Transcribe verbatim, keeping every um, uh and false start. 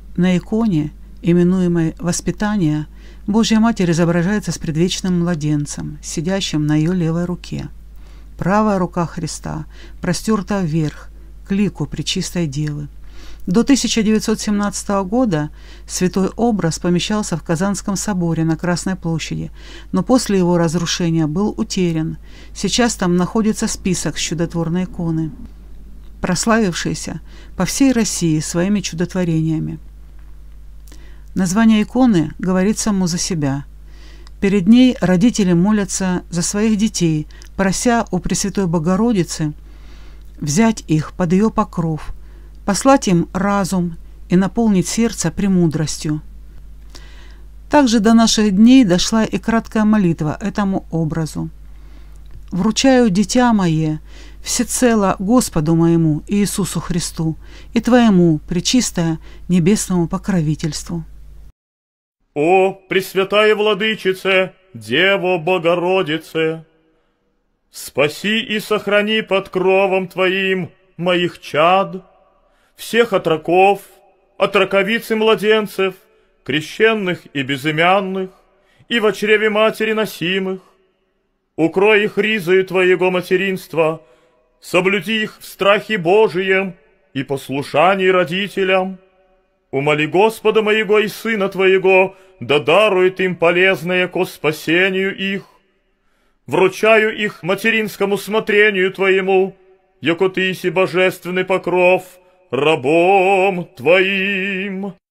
На иконе, именуемой «Воспитание», Божья Матерь изображается с предвечным младенцем, сидящим на ее левой руке. Правая рука Христа простерта вверх, к лику Пречистой Девы. До тысяча девятьсот семнадцатого года святой образ помещался в Казанском соборе на Красной площади, но после его разрушения был утерян. Сейчас там находится список с чудотворной иконы, прославившейся по всей России своими чудотворениями. Название иконы говорит само за себя. Перед ней родители молятся за своих детей, прося у Пресвятой Богородицы взять их под ее покров, послать им разум и наполнить сердце премудростью. Также до наших дней дошла и краткая молитва этому образу. «Вручаю, дитя мое, всецело Господу моему Иисусу Христу и Твоему, Пречистое, небесному покровительству». О, Пресвятая Владычице, Дево Богородице, спаси и сохрани под кровом Твоим моих чад, всех отроков, отроковиц и младенцев, крещенных и безымянных, и во чреве матери носимых. Укрой их ризою Твоего материнства, соблюди их в страхе Божием и послушании родителям. Умоли Господа моего и Сына Твоего, да дарует им полезное ко спасению их. Вручаю их материнскому смотрению Твоему, яко Ты си божественный покров рабом Твоим.